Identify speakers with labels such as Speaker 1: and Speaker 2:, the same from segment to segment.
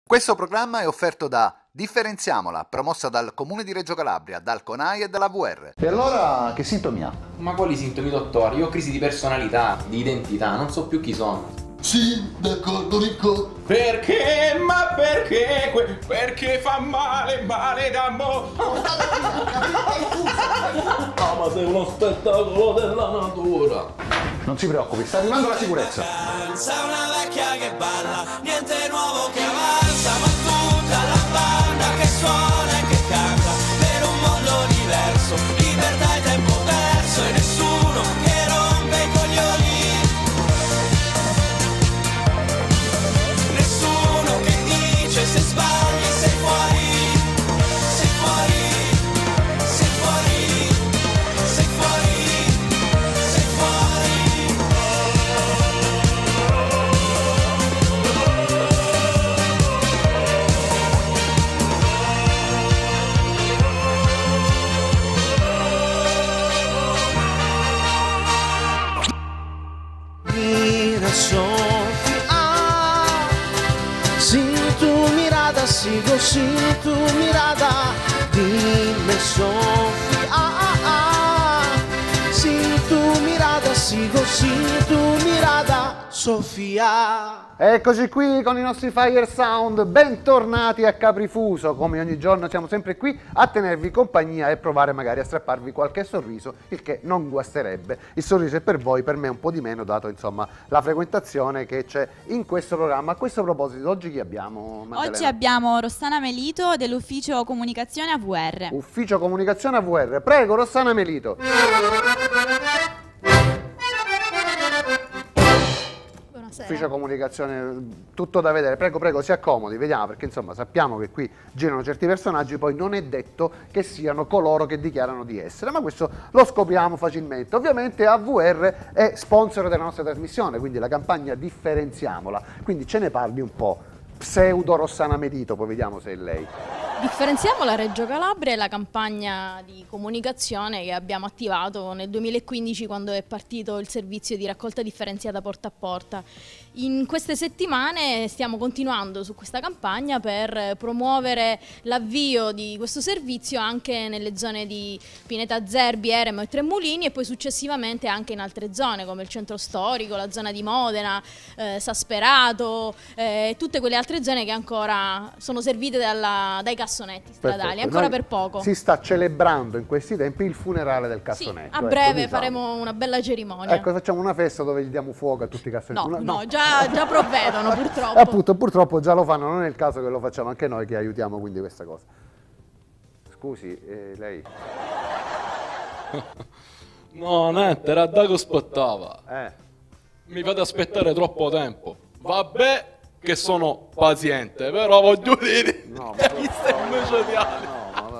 Speaker 1: Questo programma è offerto da Differenziamola, promossa dal Comune di Reggio Calabria, dal CONAI e dalla VR.
Speaker 2: E allora che sintomi ha?
Speaker 3: Ma quali sintomi, dottore? Io ho crisi di personalità, di identità, non so più chi sono.
Speaker 4: Sì, d'accordo, Ricco.
Speaker 3: Perché? Ma perché? Perché fa male d'amore?
Speaker 5: Ah, ma sei uno spettacolo della natura.
Speaker 2: Non si preoccupi, sta arrivando la sicurezza.
Speaker 6: Sei una vecchia che balla, niente nuovo che avanza, ma tutta la banda che suona e che canta per un mondo diverso, libertà e tempo perso e nessuno che rompe i coglioni. Nessuno che dice se sbagli sei fuori, sei fuori, sei fuori, sei fuori, sei fuori.
Speaker 7: Mira Sofia, si tu mirada sigo, si tu mirada, dime Sofia, si tu mirada sigo, si tu mirada, Sofia.
Speaker 2: Eccoci qui con i nostri Fire Sound, bentornati a Caprifuso. Come ogni giorno siamo sempre qui a tenervi compagnia e provare magari a strapparvi qualche sorriso, il che non guasterebbe. Il sorriso è per voi, per me un po' di meno, dato insomma la frequentazione che c'è in questo programma. A questo proposito, oggi chi abbiamo, Maddalena?
Speaker 8: Oggi abbiamo Rossana Melito dell'ufficio comunicazione AVR.
Speaker 2: Ufficio comunicazione AVR. Prego, Rossana Melito. Ufficio comunicazione, tutto da vedere. Prego, prego, si accomodi, vediamo, perché insomma sappiamo che qui girano certi personaggi, poi non è detto che siano coloro che dichiarano di essere, ma questo lo scopriamo facilmente. Ovviamente AVR è sponsor della nostra trasmissione, quindi la campagna Differenziamola, quindi ce ne parli un po'. Pseudo Rossana Melito, poi vediamo se è lei.
Speaker 9: Differenziamola Reggio Calabria è la campagna di comunicazione che abbiamo attivato nel 2015 quando è partito il servizio di raccolta differenziata porta a porta. In queste settimane stiamo continuando su questa campagna per promuovere l'avvio di questo servizio anche nelle zone di Pineta Zerbi, Eremo e Tremulini e poi successivamente anche in altre zone come il centro storico, la zona di Modena, Sasperato e tutte quelle altre zone che ancora sono servite dai cassonetti stradali, ancora
Speaker 2: Noi
Speaker 9: per poco.
Speaker 2: Si sta celebrando in questi tempi il funerale del cassonetto.
Speaker 9: Sì, a breve
Speaker 2: diciamo.
Speaker 9: faremo una bella cerimonia.
Speaker 2: Ecco, facciamo una festa dove gli diamo fuoco a tutti i cassonetti.
Speaker 9: No, già provvedono purtroppo.
Speaker 2: Appunto, purtroppo già lo fanno, non è il caso che lo facciamo anche noi che aiutiamo quindi questa cosa. Scusi, lei?
Speaker 5: No, niente, era da che aspettava. Mi fate aspettare troppo tempo. Vabbè che sono paziente, però voglio dire,
Speaker 2: No,
Speaker 5: mi stai micidiale.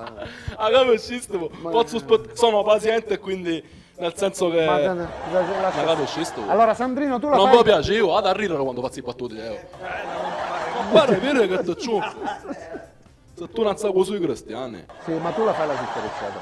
Speaker 5: Sono paziente e quindi nel senso che
Speaker 2: Ma
Speaker 5: capisci sto.
Speaker 2: allora Sandrino, tu la
Speaker 5: Non
Speaker 2: fai?
Speaker 5: mi piace, io vado a ridere quando faccio i battute. Ma pare dire che ti ciuffo. Se tu non sai sui cristiani.
Speaker 2: Sì, ma tu la fai la differenziata.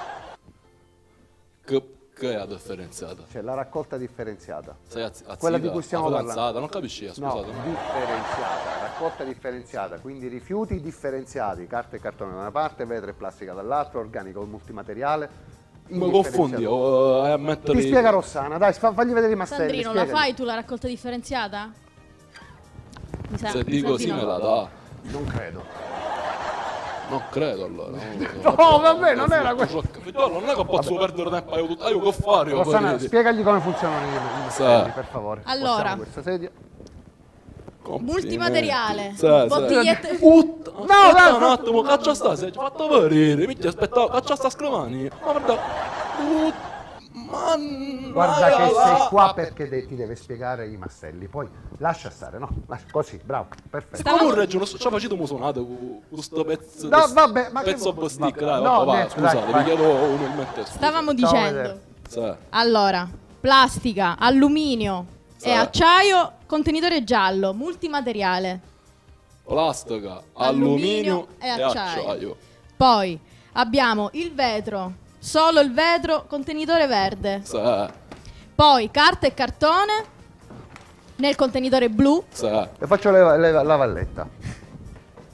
Speaker 5: Che è la differenziata?
Speaker 2: Cioè la raccolta differenziata.
Speaker 5: Sei azzita,
Speaker 2: Quella di cui stiamo parlando.
Speaker 5: non capisci,
Speaker 2: No,
Speaker 5: scusate.
Speaker 2: differenziata, raccolta differenziata, quindi rifiuti differenziati, carta e cartone da una parte, vetro e plastica dall'altra, organico multimateriale.
Speaker 5: Ma confondi, a mettere...
Speaker 2: Ti spiega Rossana, dai, fagli vedere i mastelli.
Speaker 9: Sandrino, la
Speaker 2: spiegagli.
Speaker 9: fai tu la raccolta differenziata?
Speaker 5: Se dico sì me la dà.
Speaker 2: Non credo.
Speaker 5: Non credo allora.
Speaker 2: No, vabbè, non era questo.
Speaker 5: Non è che posso perdere tempo, io che fare?
Speaker 2: Rossana, spiegagli come funzionano i mastelli, per favore.
Speaker 9: Allora.
Speaker 2: Passiamo questa sedia.
Speaker 9: Multimateriale,
Speaker 5: Sì.
Speaker 9: bottigliette.
Speaker 5: No, un attimo, caccia sta, sei fatto morire. Mi aspettavo, caccia sta scrivani. Ma guarda.
Speaker 2: Guarda che sei qua perché ti deve spiegare i mastelli, poi lascia stare, no? Così, bravo, perfetto.
Speaker 5: Come Reggio, non ci ha facito suonato con questo pezzo.
Speaker 2: No, vabbè, ma
Speaker 5: pezzo
Speaker 2: che...
Speaker 5: bastic,
Speaker 2: vabbè.
Speaker 5: dai,
Speaker 2: No,
Speaker 5: va,
Speaker 2: niente,
Speaker 5: scusate,
Speaker 2: dai,
Speaker 5: vi
Speaker 2: vai.
Speaker 5: chiedo umilmente scusa.
Speaker 9: Stavamo
Speaker 2: Ciao,
Speaker 9: dicendo.
Speaker 5: Sì.
Speaker 9: Allora, plastica, alluminio
Speaker 5: Sì.
Speaker 9: e acciaio, contenitore giallo, multimateriale.
Speaker 5: Plastica,
Speaker 9: Alluminio
Speaker 5: alluminio
Speaker 9: e
Speaker 5: e
Speaker 9: acciaio.
Speaker 5: acciaio.
Speaker 9: Poi abbiamo il vetro, solo il vetro, contenitore verde.
Speaker 5: Sì.
Speaker 9: Poi carta e cartone nel contenitore blu.
Speaker 5: Sì.
Speaker 2: E faccio la valletta.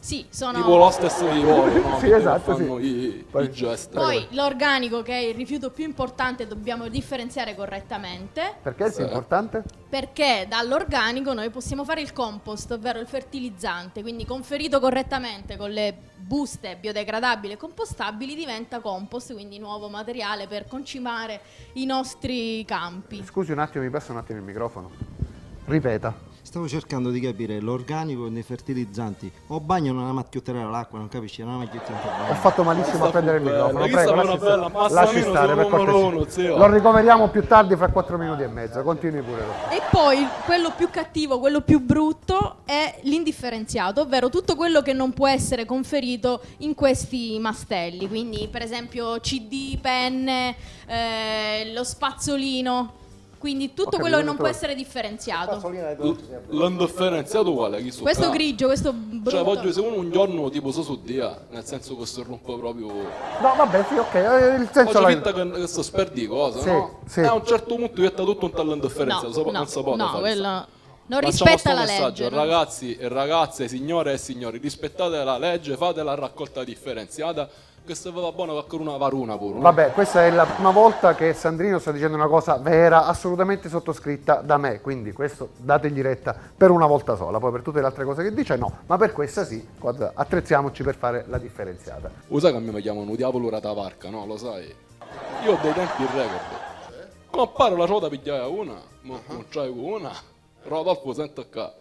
Speaker 9: Sì, sono...
Speaker 5: Tipo lo stesso di voi, no?
Speaker 2: Sì, esatto,
Speaker 5: fanno
Speaker 2: sì.
Speaker 5: i gesti.
Speaker 9: Poi l'organico, che è il rifiuto più importante, dobbiamo differenziare correttamente.
Speaker 2: Perché è importante?
Speaker 9: Perché dall'organico noi possiamo fare il compost, ovvero il fertilizzante, quindi conferito correttamente con le buste biodegradabili e compostabili diventa compost, quindi nuovo materiale per concimare i nostri campi.
Speaker 2: Scusi un attimo, mi passa un attimo il microfono. Ripeta.
Speaker 10: Stavo cercando di capire l'organico nei fertilizzanti. O bagno non macchiotterà l'acqua, non capisci? Non macchiotterà.
Speaker 2: Ho fatto malissimo a prendere il microfono. Prego, lasci stare per cortesia.
Speaker 5: Lo
Speaker 2: Lo ricoveriamo più tardi, fra 4 minuti e mezzo. Continui pure.
Speaker 9: E poi quello più cattivo, quello più brutto è l'indifferenziato, ovvero tutto quello che non può essere conferito in questi mastelli. Quindi per esempio CD, penne, lo spazzolino. Quindi tutto quello che non può essere differenziato.
Speaker 5: L'indifferenziato quale?
Speaker 9: Questo grigio, questo brutto.
Speaker 5: Cioè voglio, se uno un giorno tipo su dia, nel senso che si rompe proprio...
Speaker 2: No, vabbè, sì, ok, il senso...
Speaker 5: Faccio finta che si sperdi cosa,
Speaker 2: sì,
Speaker 5: no?
Speaker 2: Sì.
Speaker 5: A un certo punto diventa tutto un tal'indifferenza, non si può fare.
Speaker 9: Quello... Non rispetta la legge.
Speaker 5: Ragazzi e ragazze, signore e signori, rispettate la legge, fate la raccolta differenziata, che se va buono qualche una varuna pure. No?
Speaker 2: Vabbè, questa è la prima volta che Sandrino sta dicendo una cosa vera, assolutamente sottoscritta da me, quindi questo dategli retta per una volta sola, poi per tutte le altre cose che dice no, ma per questa sì, guarda, attrezziamoci per fare la differenziata.
Speaker 5: Lo sai che a me mi chiamano diavolo ratavarca, no? Lo sai? Io ho dei tempi in record. Compare la ruota pigliare una, non c'hai una. Rodolfo, senta qua.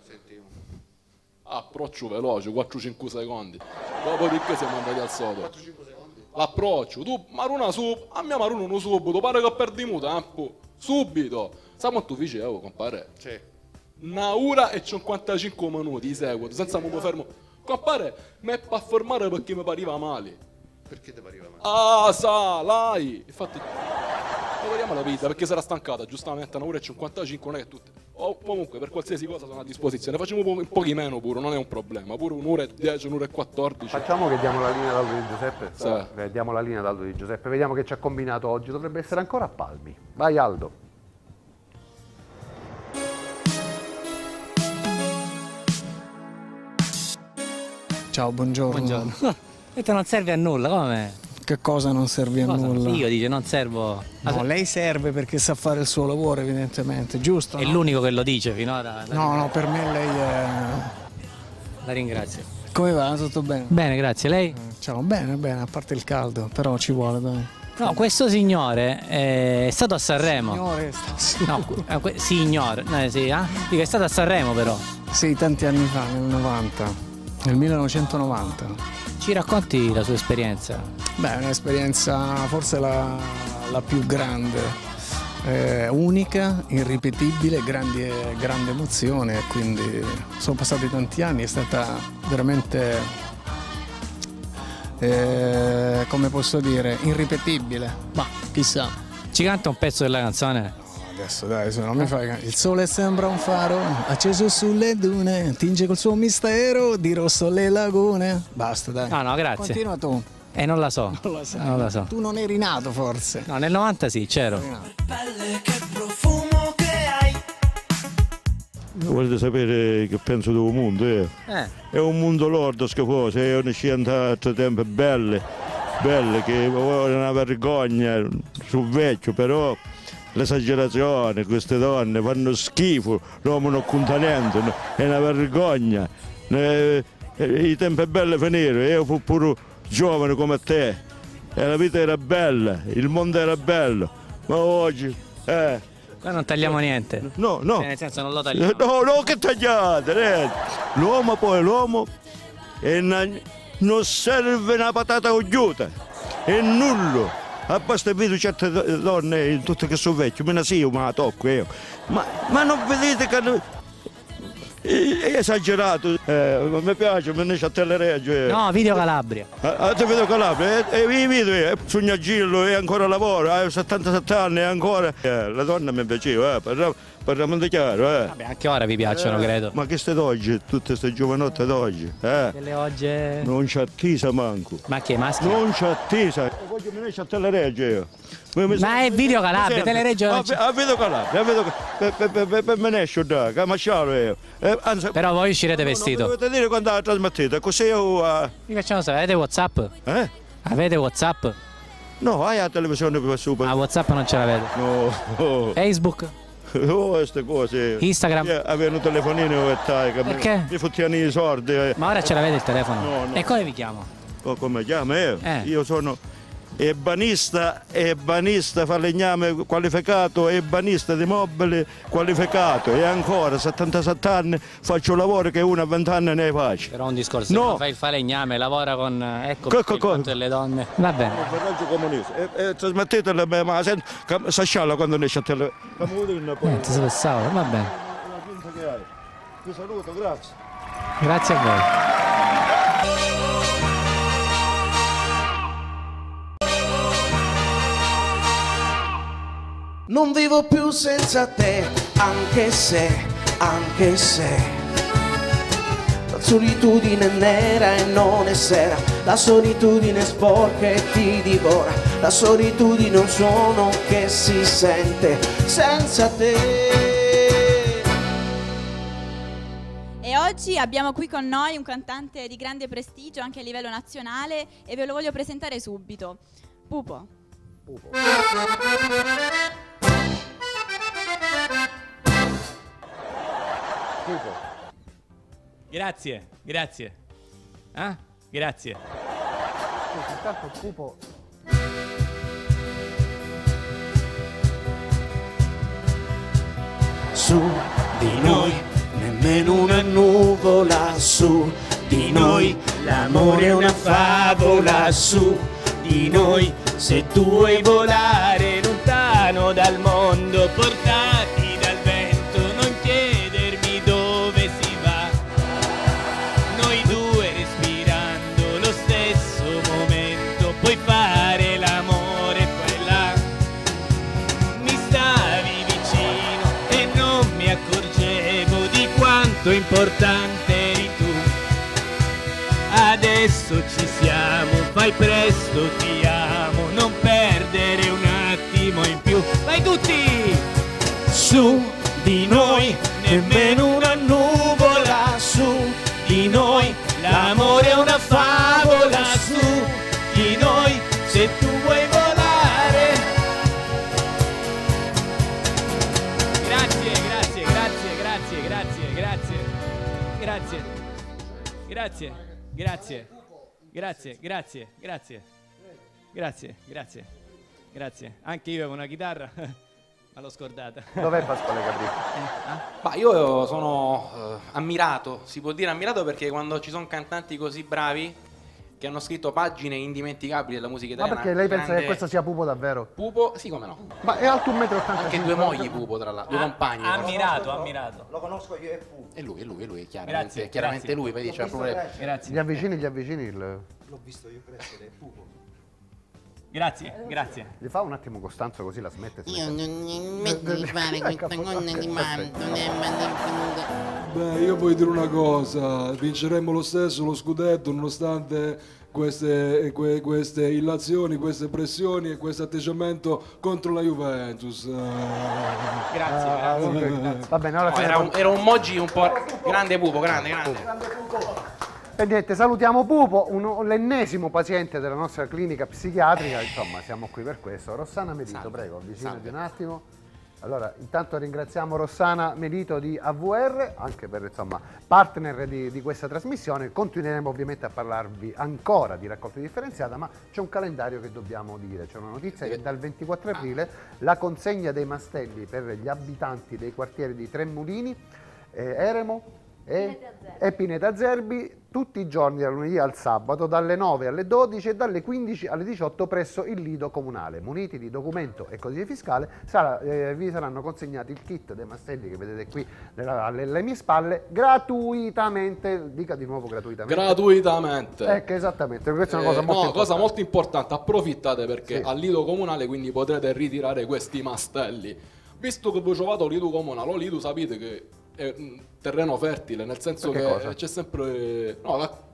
Speaker 5: Approccio veloce, 4-5 secondi. Dopodiché siamo andati al sodo. L'approccio, tu maruna su, a mia maruna non subito, pare che perdiamo tempo. Subito. Sai quanto facevo, compare? Sì. 1 ora e 55 minuti di seguito, senza mi fermo. Compare, mi è per fermare perché mi pareva male.
Speaker 4: Perché ti pareva male?
Speaker 5: Ah, sa, lei. Infatti, lavoriamo la vita perché sarà stancata, giustamente 1 ora e 55, non è che tutte. O comunque per qualsiasi cosa sono a disposizione, facciamo un po' di meno pure, non è un problema, pure 1 ora e 10, 1 ora e 14.
Speaker 2: Facciamo che diamo la linea ad Aldo Di Giuseppe?
Speaker 5: Sì.
Speaker 2: Diamo la linea ad Aldo Di Giuseppe, vediamo che ci ha combinato oggi, dovrebbe essere ancora a palmi. Vai Aldo.
Speaker 11: Ciao, buongiorno.
Speaker 12: E te non serve a nulla, come?
Speaker 11: Che cosa non serve a nulla?
Speaker 12: Io dice non servo.
Speaker 11: No, lei serve perché sa fare il suo lavoro, evidentemente, giusto?
Speaker 12: È l'unico che lo dice finora.
Speaker 11: No, per me lei è...
Speaker 12: La ringrazio.
Speaker 11: Come va? Tutto bene?
Speaker 12: Bene, grazie. Lei?
Speaker 11: Ciao, bene, a parte il caldo, però ci vuole, dai.
Speaker 12: No, questo signore è stato a Sanremo.
Speaker 11: Signore,
Speaker 12: signore, sì, dico, è stato a Sanremo però.
Speaker 11: Sì, tanti anni fa, nel 1990.
Speaker 12: Ci racconti la sua esperienza?
Speaker 11: Beh, è un'esperienza forse la più grande, unica, irripetibile, grande emozione, quindi sono passati tanti anni, è stata veramente, come posso dire, irripetibile, ma chissà.
Speaker 12: Ci canta un pezzo della canzone?
Speaker 11: Adesso dai, se non mi fai... Il sole sembra un faro, acceso sulle dune, tinge col suo mistero di rosso le lagune. Basta, dai.
Speaker 12: No, grazie.
Speaker 11: Continua tu.
Speaker 12: Non la so.
Speaker 11: Non la so. Tu non eri nato, forse.
Speaker 12: No, nel 90 sì, c'ero.
Speaker 6: Pelle, che profumo che hai.
Speaker 13: Volete sapere che penso del mondo? È un mondo lordo, schifoso, è una scienza a tempo belle, che è una vergogna sul vecchio, però... L'esagerazione, queste donne fanno schifo, rompono contenendo, è una vergogna. I tempi belli finire, io fu pure giovane come te, e la vita era bella, il mondo era bello, ma oggi...
Speaker 12: Qua non tagliamo niente.
Speaker 13: No.
Speaker 12: Nel senso non lo tagliamo.
Speaker 13: No, che tagliate? L'uomo non serve una patata cogliuta, è nullo. Basta vedo certe donne, tutte che sono vecchie, me ne sì, ma la tocco io. Ma non vedete che è esagerato? Mi piace, me ne c'è a Telereggio.
Speaker 12: No, Video Calabria.
Speaker 13: Te Video Calabria, i video, Sognagillo, e ancora lavoro, ha 77 anni e ancora. La donna mi piaceva, parliamo di chiaro.
Speaker 12: Vabbè, anche ora vi piacciono, credo.
Speaker 13: Ma che state d'oggi, tutte queste giovanotte d'oggi?
Speaker 12: Delle oggi...
Speaker 13: Non c'è attesa manco.
Speaker 12: Ma che maschi?
Speaker 13: Non c'è attesa. oggi mi esce a Telereggio io.
Speaker 12: Ma è Video Calabria, Telereggio.
Speaker 13: A Video Calabria, per me ne esce da, che masciaro io. Anzi,
Speaker 12: però voi uscirete vestito.
Speaker 13: Dovete dire quando la trasmettete, così io...
Speaker 12: Mi facciamo sapere, avete WhatsApp? Avete WhatsApp?
Speaker 13: No, hai la televisione per super.
Speaker 12: Ah, WhatsApp non ce l'avete?
Speaker 13: No.
Speaker 12: Facebook?
Speaker 13: Oh, queste cose.
Speaker 12: Instagram?
Speaker 13: Avevo un telefonino che
Speaker 12: perché?
Speaker 13: Mi fottiano i soldi.
Speaker 12: Ma ora ce l'avete il telefono?
Speaker 13: No.
Speaker 12: E come vi chiamo?
Speaker 13: Come chiamo io? Io sono ebanista, falegname qualificato, ebanista di mobili qualificato e ancora 77 anni faccio lavoro che uno a 20 anni ne faccio.
Speaker 12: Però un discorso, no. Fai il falegname, lavora con le donne. Va bene.
Speaker 13: Trasmettete ma si scialla quando ne esce a telefono.
Speaker 12: Niente, se pensavo, va bene.
Speaker 13: Ti saluto, grazie.
Speaker 12: Grazie a voi.
Speaker 7: Non vivo più senza te, anche se la solitudine è nera e non è sera, la solitudine è sporca e ti divora, la solitudine è un suono che si sente senza te.
Speaker 8: E oggi abbiamo qui con noi un cantante di grande prestigio anche a livello nazionale e ve lo voglio presentare subito. Pupo.
Speaker 12: Grazie. Grazie.
Speaker 2: Intanto Pupo.
Speaker 7: Su di noi nemmeno una nuvola, su di noi l'amore è una favola, su di noi se tu vuoi volare lontano dal mondo, portati dal vento, non chiedermi dove si va, noi due respirando lo stesso momento, puoi fare l'amore qua e là, mi stavi vicino e non mi accorgevo di quanto importante eri tu. Adesso ci siamo, fai presto, ti amo, non perdere un attimo in più. Vai tutti! Su di noi, nemmeno una nuvola, su di noi, l'amore è una favola, su di noi, se tu vuoi volare. Grazie. Anche io avevo una chitarra, ma l'ho scordata.
Speaker 2: Dov'è Pasquale Capri?
Speaker 3: Ma io sono ammirato, si può dire ammirato, perché quando ci sono cantanti così bravi che hanno scritto pagine indimenticabili della musica italiana.
Speaker 2: Ma perché lei pensa che questo sia Pupo davvero?
Speaker 3: Pupo? Sì, come no.
Speaker 2: Ma è alto 1,85 m.
Speaker 3: Anche due mogli Pupo, tra l'altro, due compagni.
Speaker 12: Ammirato.
Speaker 10: Lo conosco io e Pupo.
Speaker 3: E lui, chiaramente lui, vedi, c'è pure...
Speaker 2: Grazie. Gli avvicini il...
Speaker 10: L'ho visto io crescere, è Pupo.
Speaker 12: Grazie.
Speaker 2: Gli fa un attimo Costanzo così la smette.
Speaker 14: Io non metto di fare questa cosa di mano, non è mantenuta.
Speaker 5: Beh, io voglio dire una cosa, vinceremo lo stesso lo scudetto nonostante queste illazioni, queste pressioni e questo atteggiamento contro la Juventus.
Speaker 12: Grazie.
Speaker 2: Va bene, ora
Speaker 3: era un Moggi un po' grande Pupo, grande.
Speaker 2: E niente, salutiamo Pupo, l'ennesimo paziente della nostra clinica psichiatrica, insomma siamo qui per questo. Rossana Melito, prego, avvicinati un attimo. Allora, intanto ringraziamo Rossana Melito di AVR, anche per insomma partner di questa trasmissione. Continueremo ovviamente a parlarvi ancora di raccolta differenziata, ma c'è un calendario che dobbiamo dire. C'è una notizia che dal 24 aprile la consegna dei mastelli per gli abitanti dei quartieri di Tremulini, Eremo e Pineta Zerbi, tutti i giorni dal lunedì al sabato dalle 9 alle 12 e dalle 15 alle 18 presso il Lido Comunale. Muniti di documento e codice fiscale vi saranno consegnati il kit dei mastelli che vedete qui alle mie spalle gratuitamente. Dica di nuovo gratuitamente. Esattamente, questa è una cosa molto importante.
Speaker 5: Approfittate perché al Lido Comunale quindi potrete ritirare questi mastelli. Visto che voi trovate il Lido Comunale, Lido sapete che è un terreno fertile, nel senso che c'è sempre... No,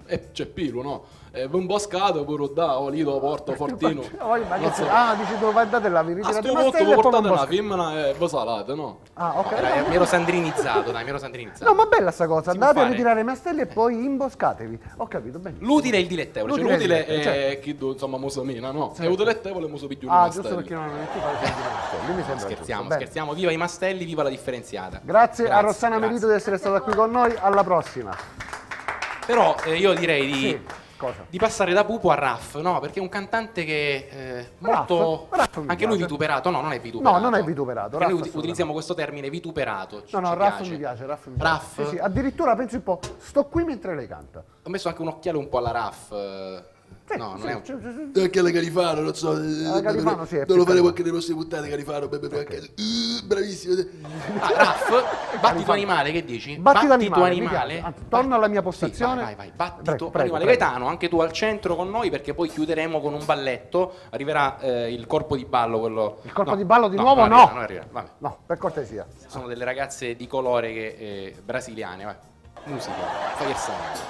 Speaker 5: E c'è Piru, no? Un boscato pure da, lì lo porto fortino.
Speaker 2: Dici dove vai date la vi ritirate
Speaker 5: sto porto portate una femmina e voi salate, no?
Speaker 2: Ah, ok.
Speaker 3: Mi ero sandrinizzato, dai, mi ero sandrinizzato.
Speaker 2: No, ma bella sta cosa, andate a ritirare i mastelli e poi imboscatevi. Ho capito, bene.
Speaker 3: L'utile e il dilettevole, cioè l'utile è
Speaker 5: chi insomma musamina, no? E il dilettevole muso pigliare i mastelli.
Speaker 2: Giusto perché non è qui fare sempre i mastelli.
Speaker 3: Scherziamo, viva i mastelli, viva la differenziata.
Speaker 2: Grazie a Rossana Merito di essere stata qui con noi, alla prossima.
Speaker 3: Però io direi di passare da Pupo a Raff, no? Perché è un cantante che molto...
Speaker 2: Raff
Speaker 3: anche lui vituperato, no, non è vituperato.
Speaker 2: No, non è vituperato.
Speaker 3: Noi utilizziamo questo termine vituperato.
Speaker 2: No, Raff mi piace,
Speaker 3: Raff?
Speaker 2: Sì, addirittura pensi un po', sto qui mentre lei canta.
Speaker 3: Ho messo anche un occhiale un po' alla Raff. No, non è un...
Speaker 4: Anche alla Califano, non so.
Speaker 2: Califano, sì,
Speaker 4: non lo faremo anche nei prossimi puntate, Califano. Bravissimo.
Speaker 3: Raff, battito animale, che dici?
Speaker 2: Battito animale. Anzi, torno alla mia postazione.
Speaker 3: Vai. Battito animale. Gaetano, anche tu al centro con noi, perché poi chiuderemo con un balletto. Arriverà il corpo di ballo, quello...
Speaker 2: Il corpo di ballo di nuovo? No.
Speaker 3: Non arriverà. Vabbè.
Speaker 2: No, per cortesia.
Speaker 3: Sono delle ragazze di colore brasiliane. Vai. Musica, Fire Sound.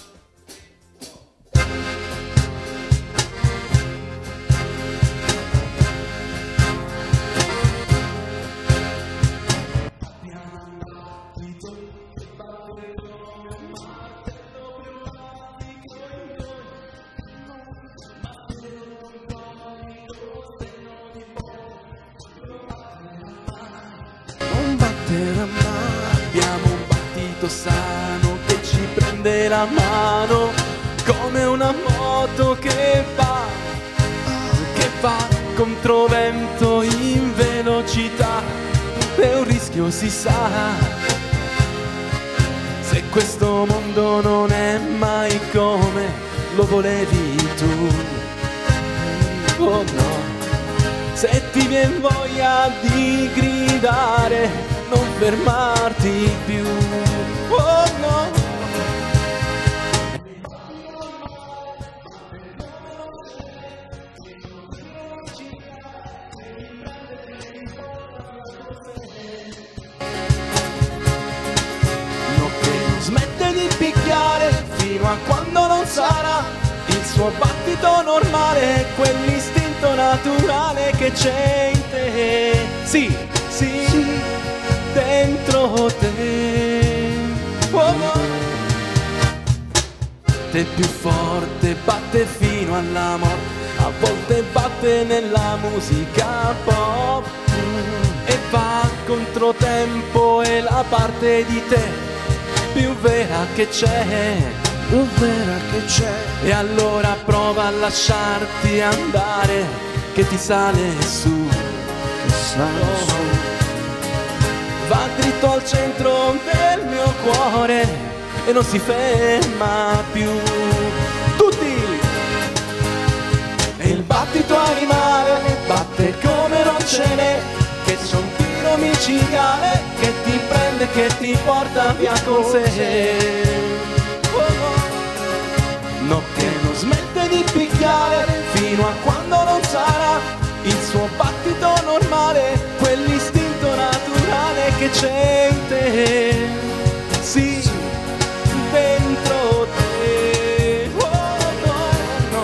Speaker 6: Abbiamo un battito sano che ci prende la mano come una moto che va controvento in velocità. È un rischio, si sa, se questo mondo non è mai come lo volevi tu. Oh no, se ti vien voglia di gridare, non fermarti più. Oh no. No, che non smette di picchiare fino a quando non sarà il suo battito normale, quell'istinto naturale che c'è in te. Sì, dentro te. Batte più forte, batte fino alla morte, a volte batte nella musica pop e va controtempo, è la parte di te più vera che c'è, e allora prova a lasciarti andare, che ti sale su, va dritto al centro del mio cuore e non si ferma più. Tutti! E il battito animale batte come non ce n'è, che c'è un tiro micidiale che ti prende, che ti porta via con sé. No, che non smette di picchiare fino a quando non sarà il suo battito normale, quell'istinto naturale che c'è in te. Sì, dentro te. Oh, no.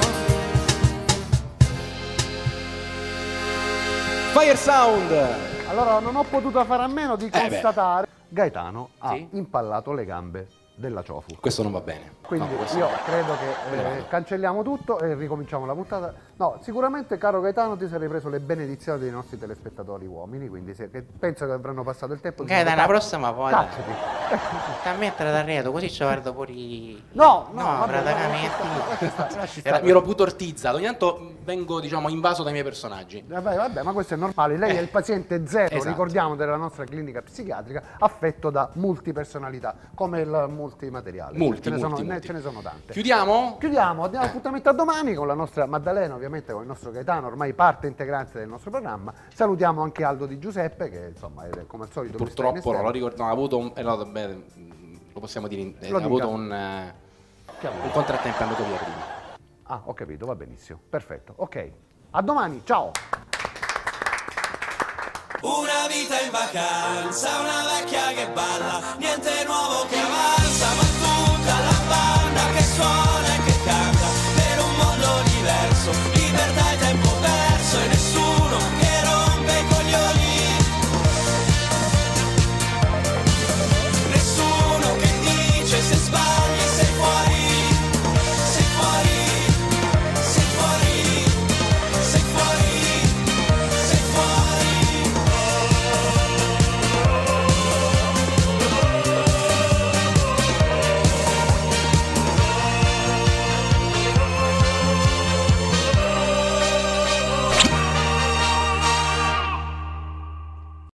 Speaker 3: Fire Sound.
Speaker 2: Allora, non ho potuto fare a meno di constatare Gaetano ha impallato le gambe della Ciofu.
Speaker 3: Questo non va bene.
Speaker 2: Quindi io credo che cancelliamo tutto e ricominciamo la puntata. No, sicuramente, caro Gaetano, ti sarei preso le benedizioni dei nostri telespettatori uomini, quindi penso che avranno passato il tempo.
Speaker 14: Gaetano, la prossima volta
Speaker 2: cacciati.
Speaker 14: a mettere d'arredo, così ci guardo pure
Speaker 2: No,
Speaker 14: praticamente
Speaker 3: mi ero putortizzato, ogni tanto vengo, diciamo, invaso dai miei personaggi.
Speaker 2: Vabbè, ma questo è normale. Lei è il paziente zero,
Speaker 3: esatto.
Speaker 2: Ricordiamo, della nostra clinica psichiatrica, affetto da multipersonalità, come il multimateriale. Ce ne sono tante.
Speaker 3: Chiudiamo?
Speaker 2: Diamo appuntamento a domani con la nostra Maddalena, ovviamente con il nostro Gaetano, ormai parte integrante del nostro programma. Salutiamo anche Aldo Di Giuseppe, che insomma è come al solito.
Speaker 3: Purtroppo non lo ricordo, ha avuto un... lo possiamo dire, ha avuto un contrattempo, è andato via prima.
Speaker 2: Ah, ho capito, va benissimo. Perfetto, ok. A domani, ciao!
Speaker 6: Una vita in vacanza, una vecchia che balla, niente nuovo che avanza, ma tutta la banda che suona e